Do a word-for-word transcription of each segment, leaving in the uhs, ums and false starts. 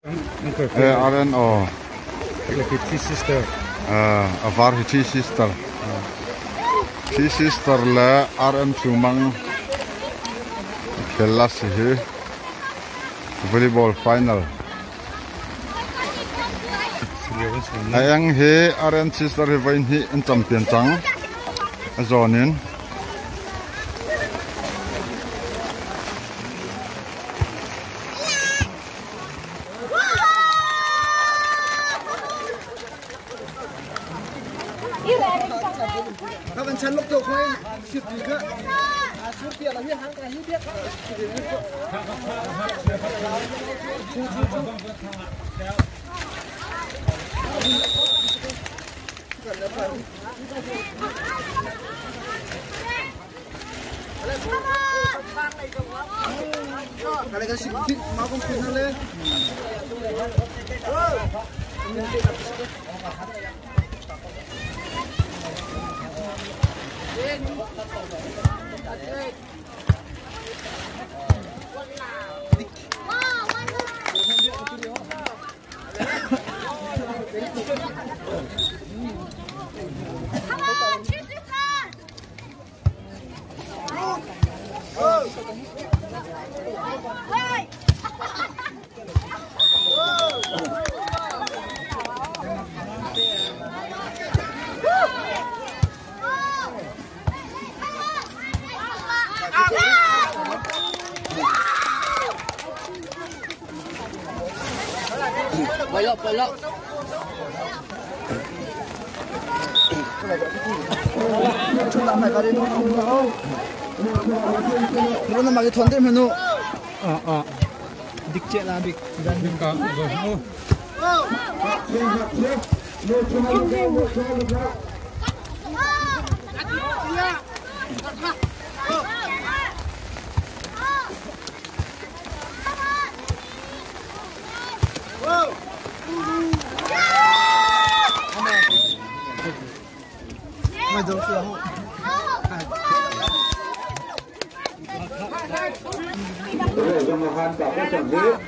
Eh, aren oh. Three sister. Ah, avar hi three sister. Three sister le aren chumang khela si hi volleyball final. Ayang he aren sister hi vain hi in champion chang azonin. Các bạn chân lúc đầu khoai chụp gì nữa? À chụp tiền là huyết hăng cái huyết biết. Cái này cái xịn xịn máu không xịn lên. Pelok, pelok. Chúng mày vào đây không? Nó mà cái thon thêm nữa. À à. Dik cek lah dik. Dan dik kak. Oh. Mày đâu chưa hả? Để cho mà hoàn cả các trận thế.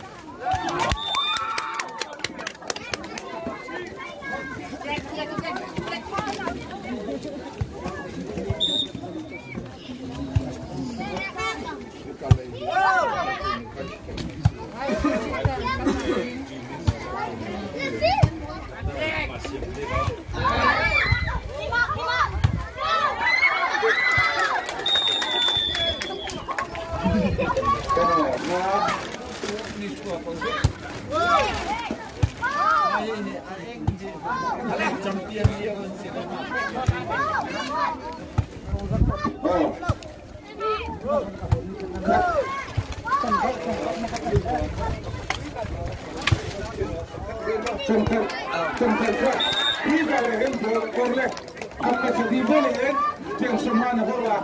Center, center, ini kalau yang boleh, apa sedih boleh kan? Yang semana bola.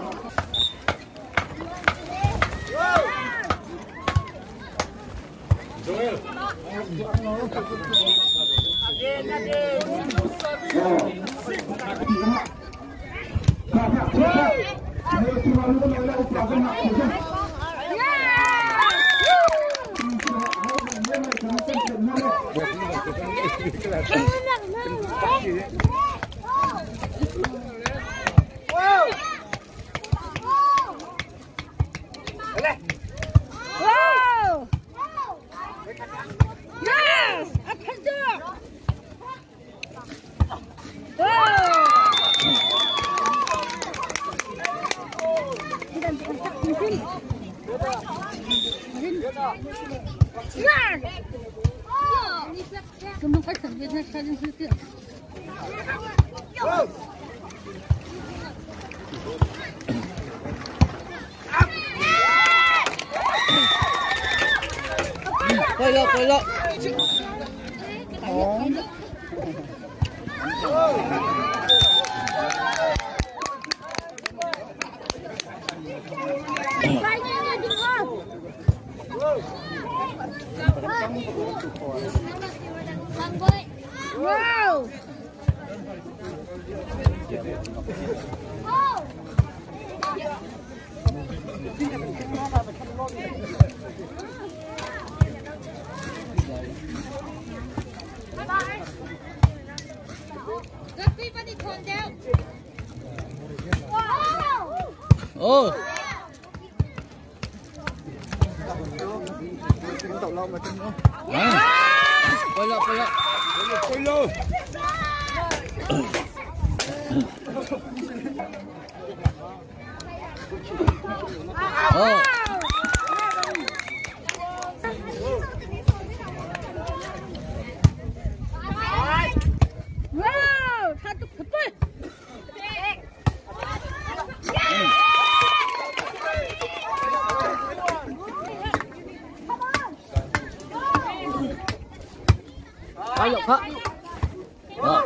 Joel. Again, again. Yes, I can do it. Kamu kan sebenarnya saling situ. Pelok, pelok. Oh. Wow. Ô. Quay lại, quay lại. Quay lô. Ô. Wow, satu kepul. Ayo, Pak. Đó.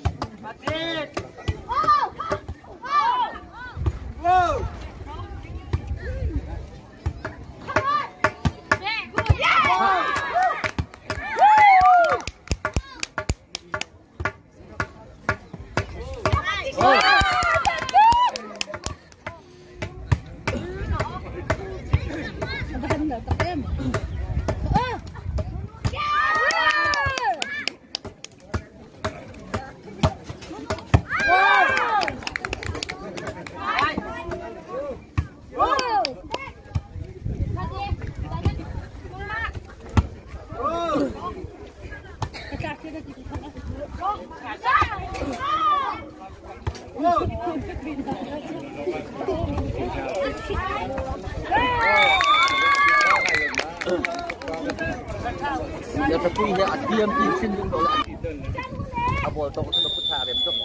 Giờ tập quy là ăn tiêm tin xin những đồ là à bộ tôi cũng được thả điểm chút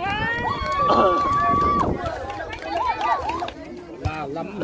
là lắm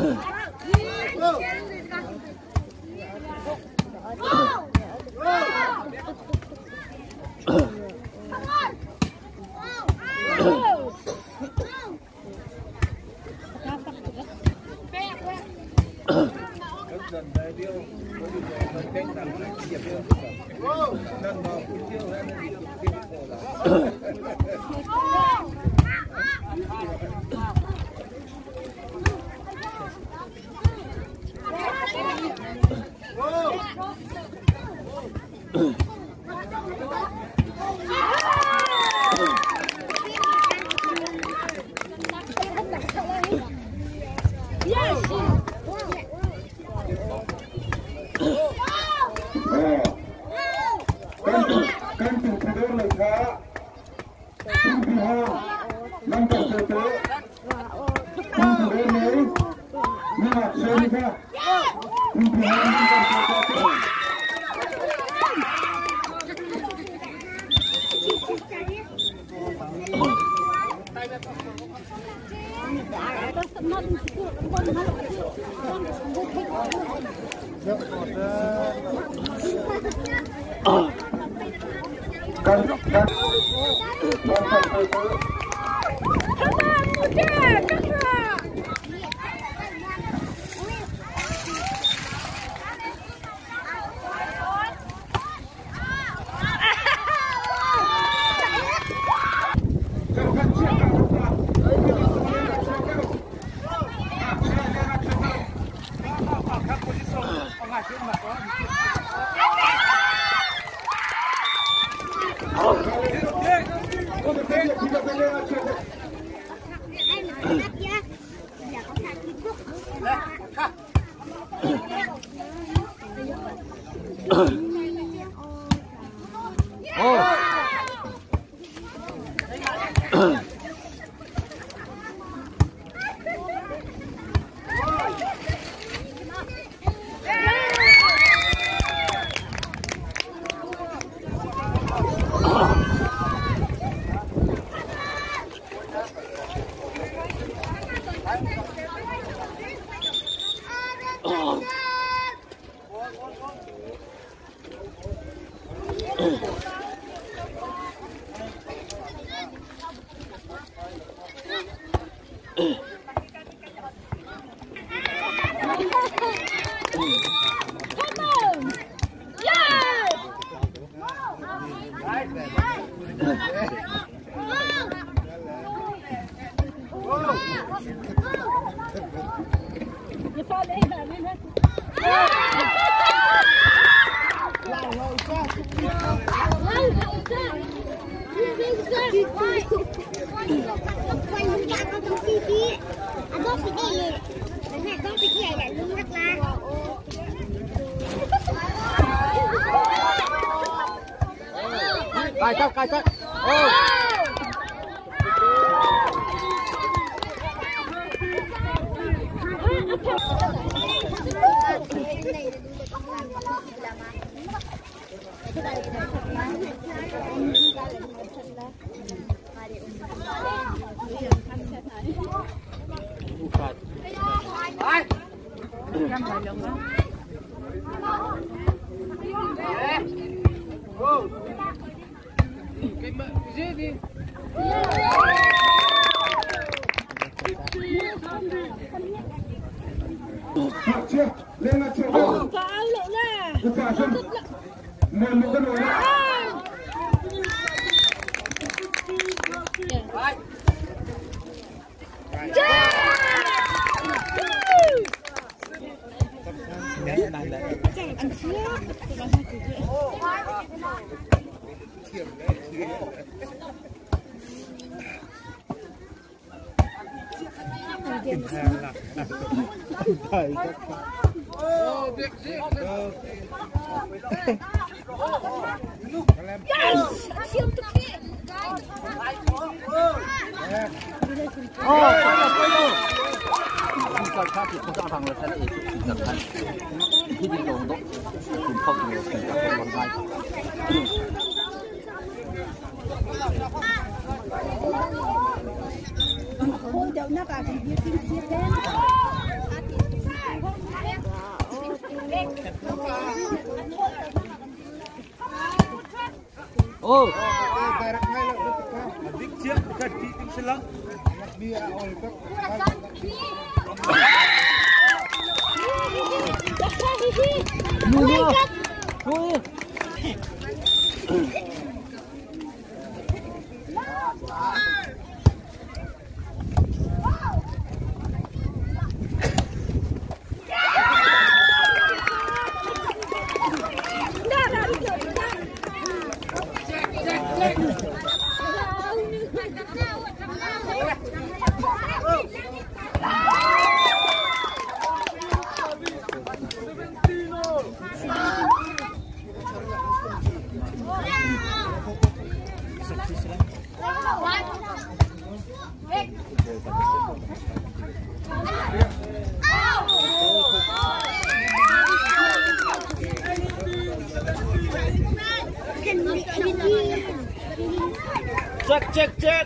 Cài chắc, cài chắc. Ô. Lên là chỗ đâu? Có áo lộn nè. Cứ cả chân. Mời một cái nồi đó. Ô, mua mua. Check, check, check.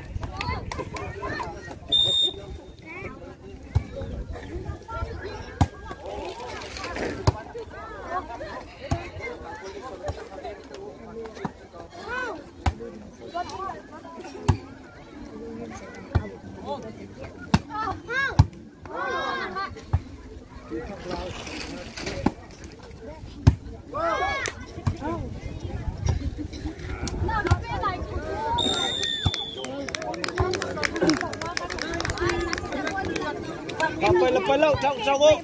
Lapay, lapay lang, chao, chao mo.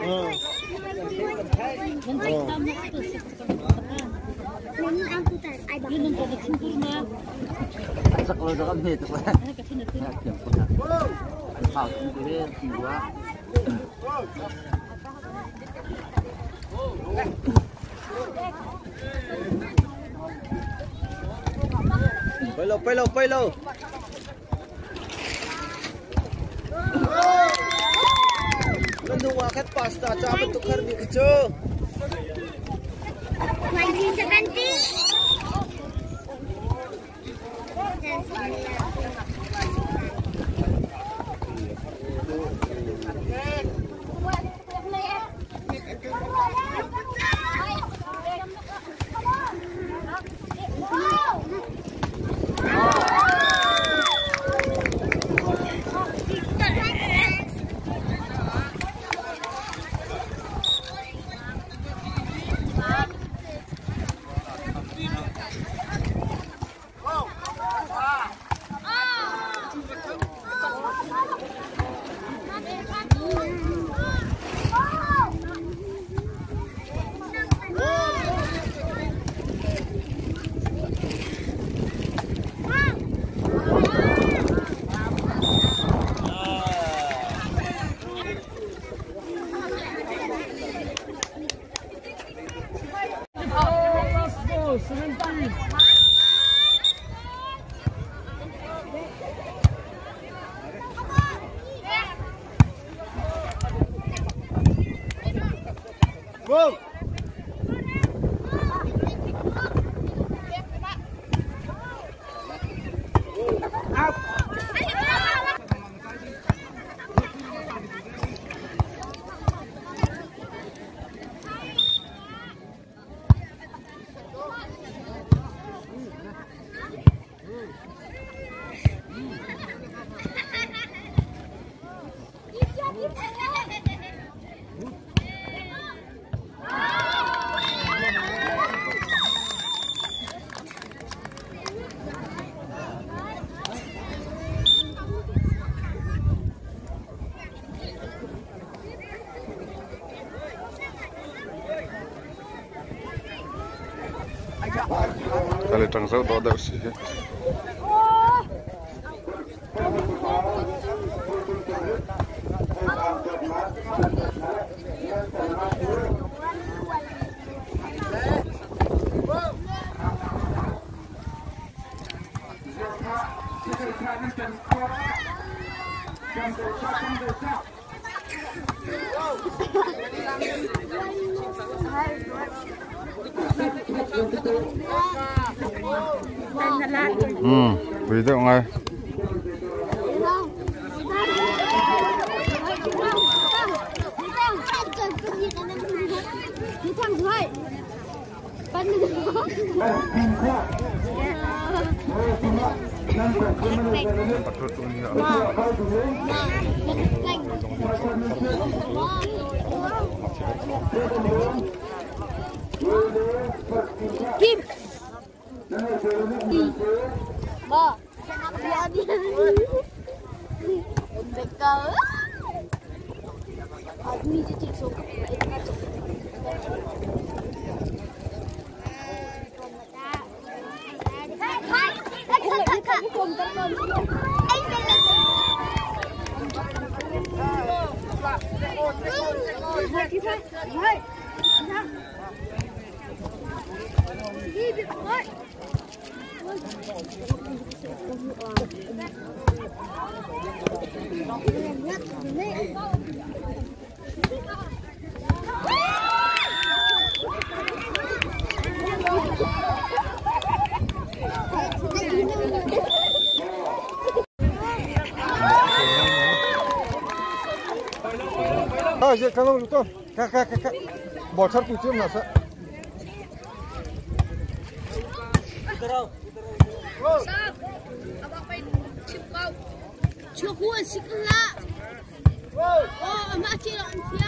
Sắc rồi đó hết rồi. Hảo cũng thế thì quá. Pelo, pelo, pelo. Menunggu kat pasta cabai tukar ni kecil. nineteen seventy. Go. Kali trăng sâu to đậu xí. Ừ, vì thế ngay. Kim. Bo. Dia dia. Dekat. Admi je cik sok. Ah, je kalau itu, kak kak kak, bocor kucing nasa. Chưa cua xích lạ. Ô, mà chị lộn phía.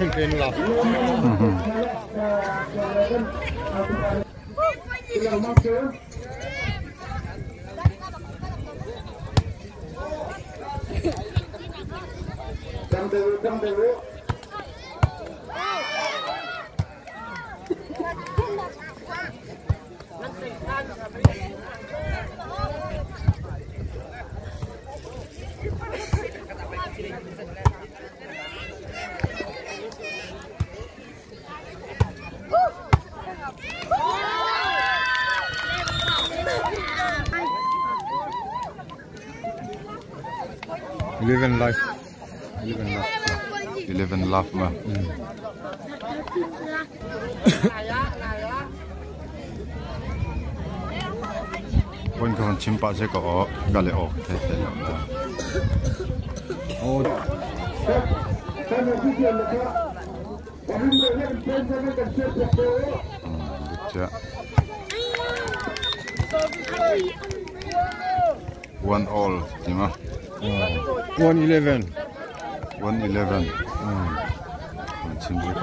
campaign love. Eleven life. Eleven life. Eleven life mah. Pun kawan cimpak saya kau kali oh, teh oh. One all, cuma. One eleven. One eleven. Hmm. Cimpak.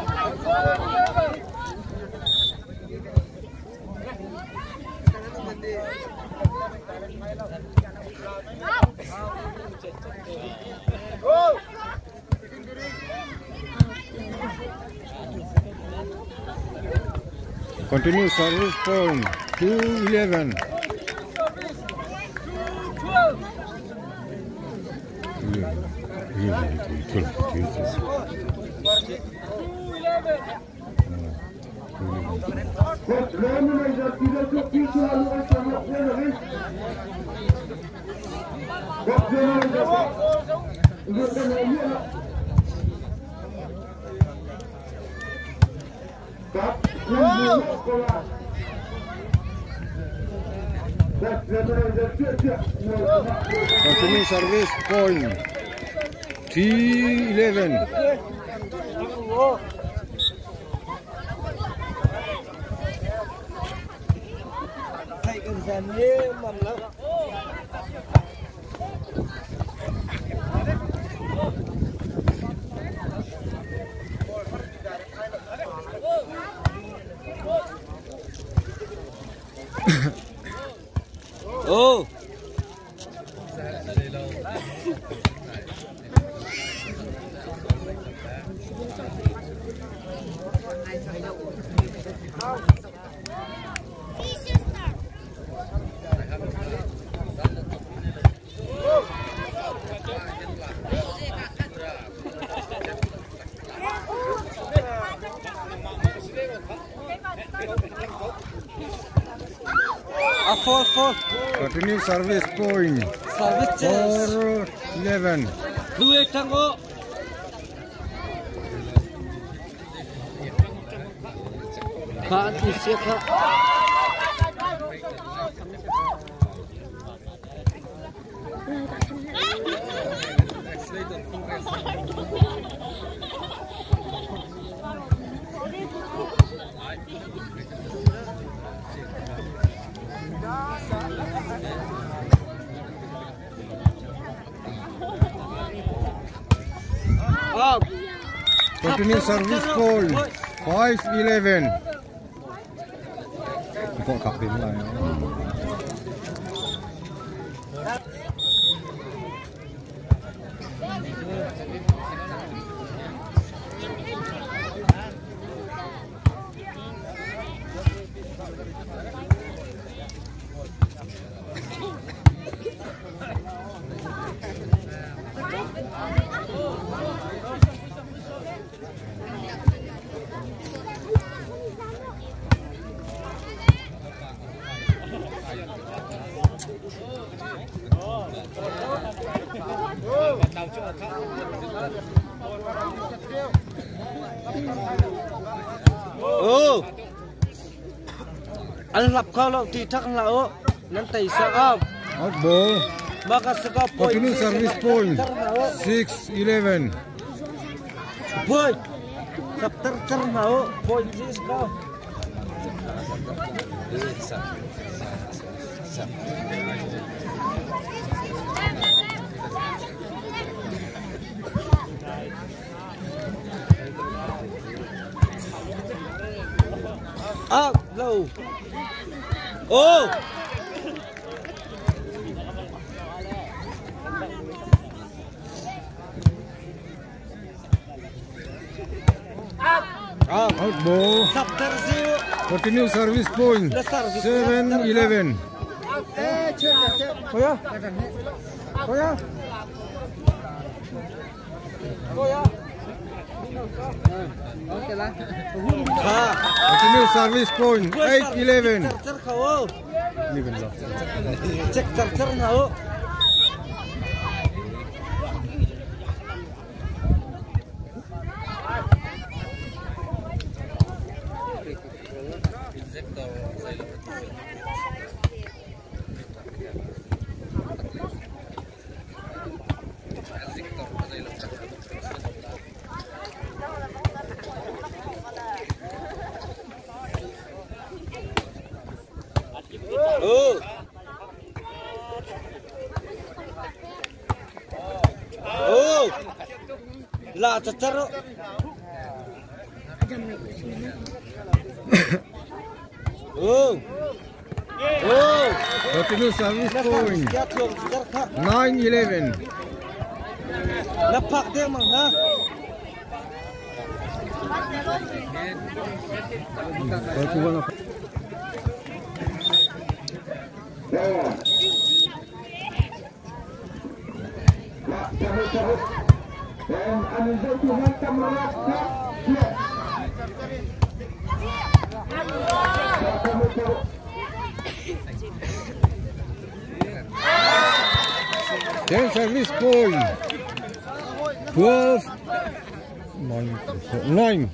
Continue service point two eleven. Continue service point three eleven. Oh. A four four. Continue service point Service four eleven. Dua tango. Kaan isiap ha. Up. Continue service point five eleven. Kok kapten lah ya. Oh. Anh lập kho lậu thì thắc lậu nên tay sao không? Out ball. Maka saka point. Continue service point six eleven. Point. Chapter chernau point six kau. Up, low. Oh! Out ball. Continue service point. seven eleven. Oh ya. Oh ya. Continue service point. eight eleven. Cek charger nggak? Oh. Oh. Lah cecer. Oh. Oh. Continue service point. nine eleven. Lepak dia mang ha. Dan Anizal Tuhan Kamrat Then service point twelve nine.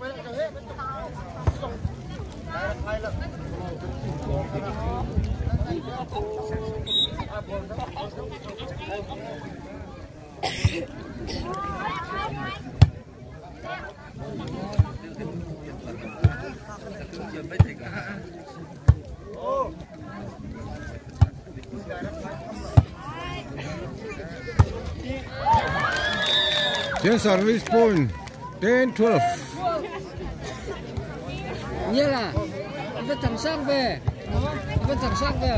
Then service point ten twelve. Iyalah. Apa tersak be? Apa tersak be?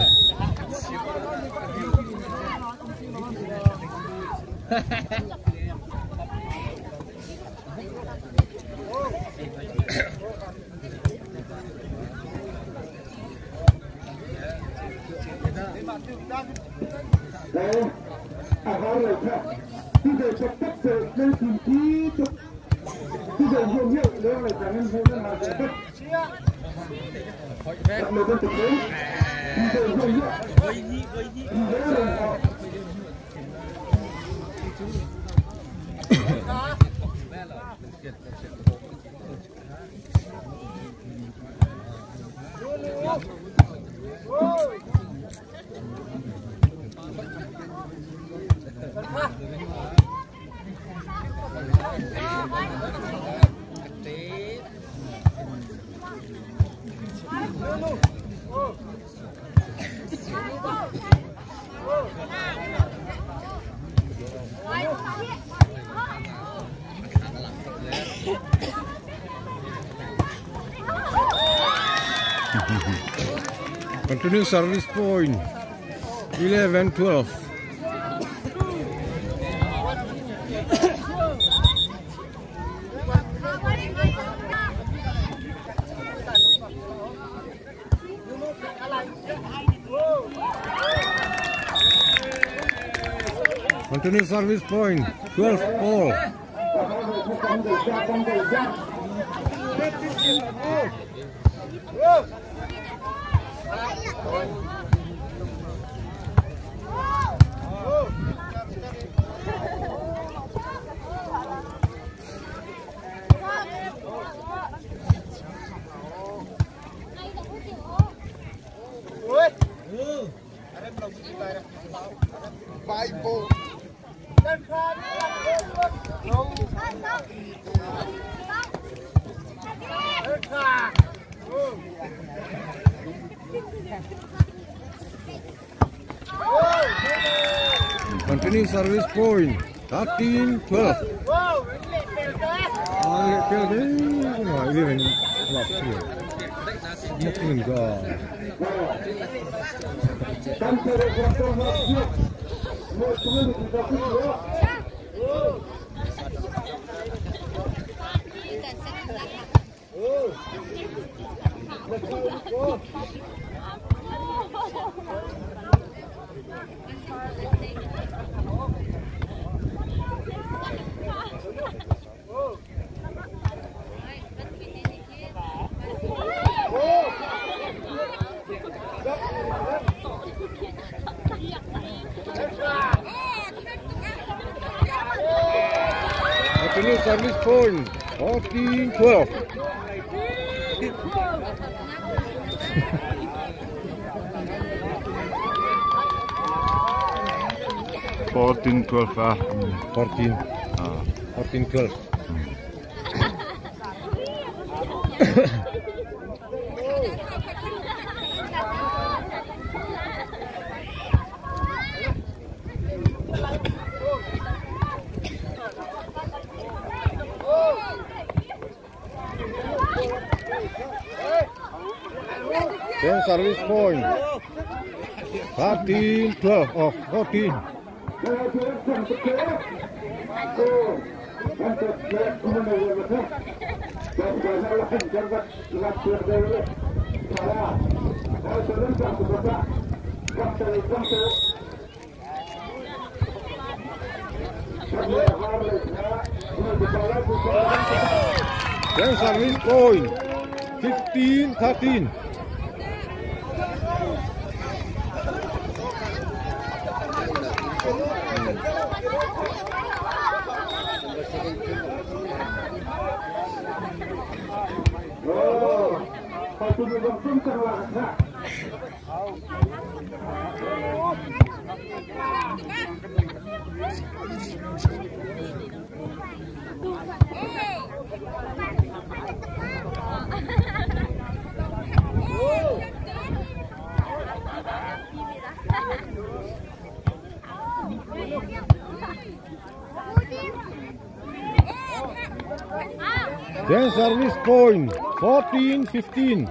Đây, à hai lời khác. Bây giờ sẽ cắt sợi lên tìm ký chụp. Bây giờ nhiều nhiều nữa là chẳng nên vô ngân hàng sẽ cắt. Tạm lời dân thực tế. Bây giờ nhiều nhiều. Bây giờ là họ. Continue service point eleven twelve. Continue service point twelve four. Continue service point thirteen twelve. Ah, eleven last year. Mungkin enggak. Continue service point fourteen twelve. fourteen twelve ah. fourteen. Ah. fourteen twelve. Then service point thirteen twelve of fourteen. Then service point fifteen thirteen. Then service point fourteen fifteen.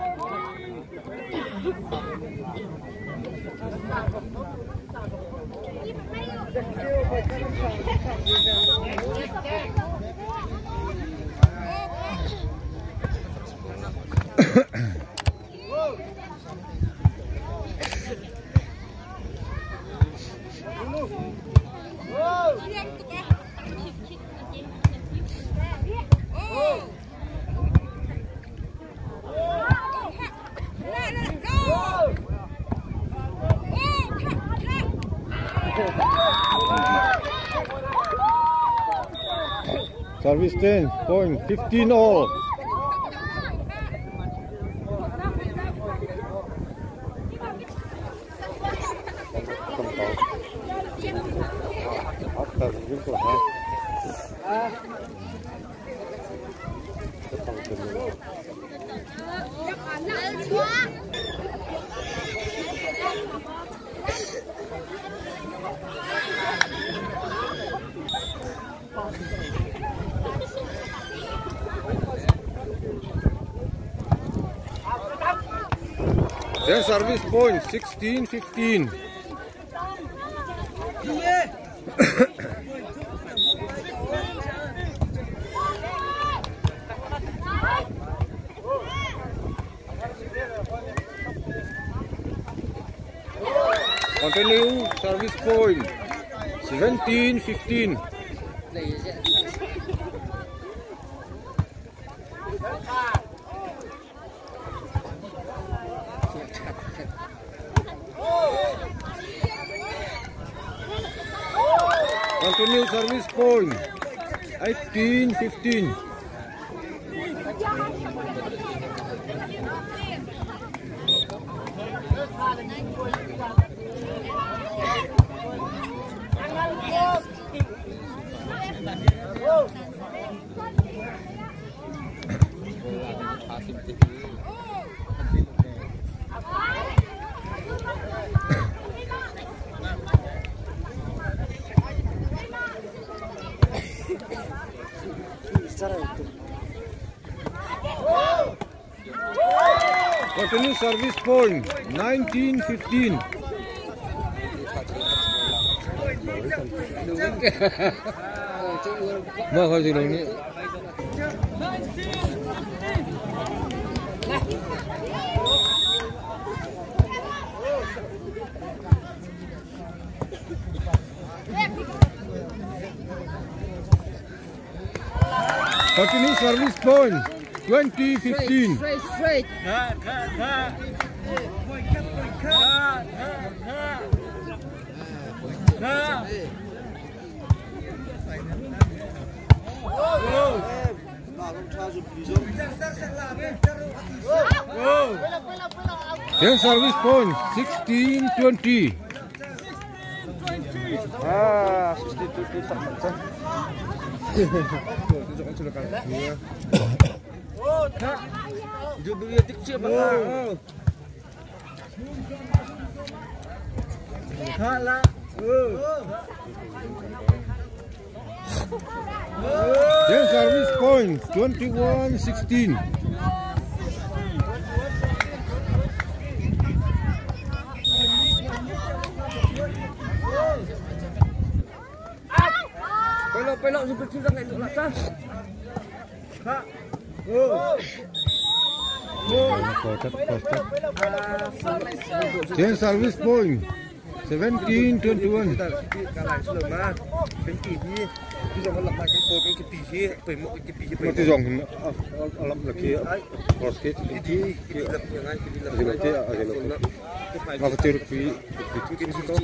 Service ten point fifteen all. Then service point sixteen fifteen. Continue service point seventeen fifteen. Continue service point eighteen fifteen. Continue service point nineteen fifteen. Mà khỏi gì đâu nhỉ? Continue service point twenty fifteen. Straight, straight. Then service point sixteen twenty. Ah, sixteen twenty tak. Oh, tak. Dia beri kecil banget. Tak lah. Then service point twenty-one sixteen. Pelok-pelok seperti sangat itu lah sah. Kak. Oh. Then service point seventeen twenty-one. Kalah selamat. Penting ni. Kita nak lepas tempoh kan kita pergi, pemok kita pergi. Mati jong alam lagi cross kit Jadi kita jangan kita lagi nanti agak apa tiru pi bikin situ.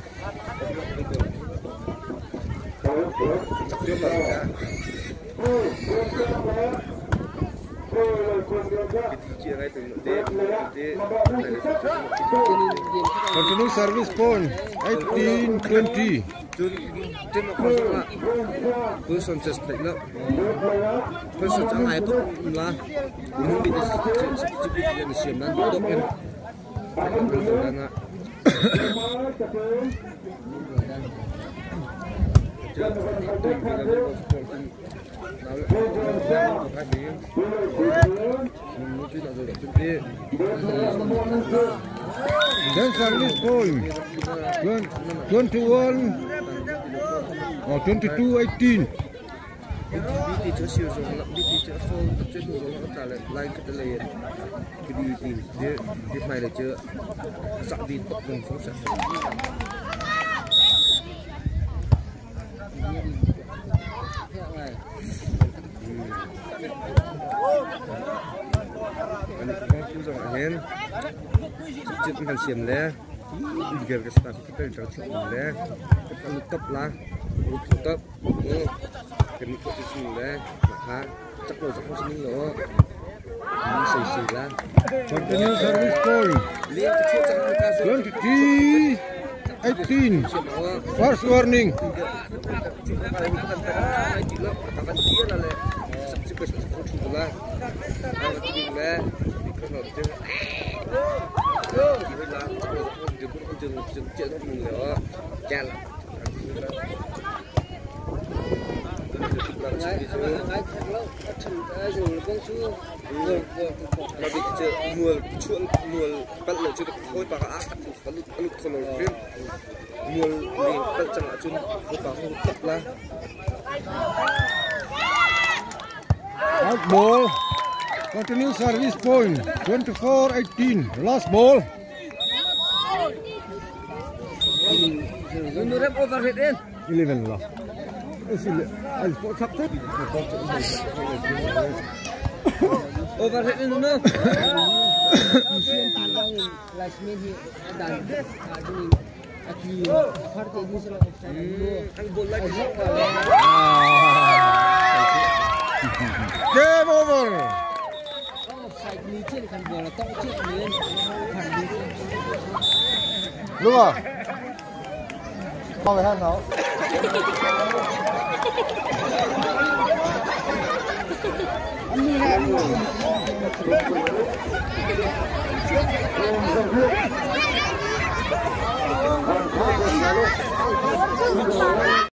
Continue service point eighteen twenty. Person just like that. Person chẳng ai tốt là muốn bị sự bị nhận xiêm nan tốt em. Đang ạ. Then service point twenty-one or twenty-two eighteen. Đi chơi siêu rồi, đi chơi phô, chơi đồ rồi nó cả lại lại cái này cái đi tìm cái cái này là chưa sẵn đi tập cùng phóng sẵn. Anh có chú dòng hen, chuyện hàng xiêm lẽ, việc cái start cái tên trắng chuyện lẽ, cái lúc cấp lá, lúc cấp, cái lúc cấp chuyện lẽ, hả, chắc rồi chắc không xin nữa, đi xì xì lá. Continue service point twenty-three eighteen. First warning. Mà bị chưa mùa chuột mùa bắt lại chưa được khôi bà ác bắt lục bắt lục không được phim mùa mình bắt chẳng là chung khôi bà không tập là Out ball. Continue service point twenty-four eighteen. Last ball. Nó rep overhead in eleven last. Anh có sắp hết. overhead in nó Game over. Đúng rồi. Con phải hơn nó. Anh đi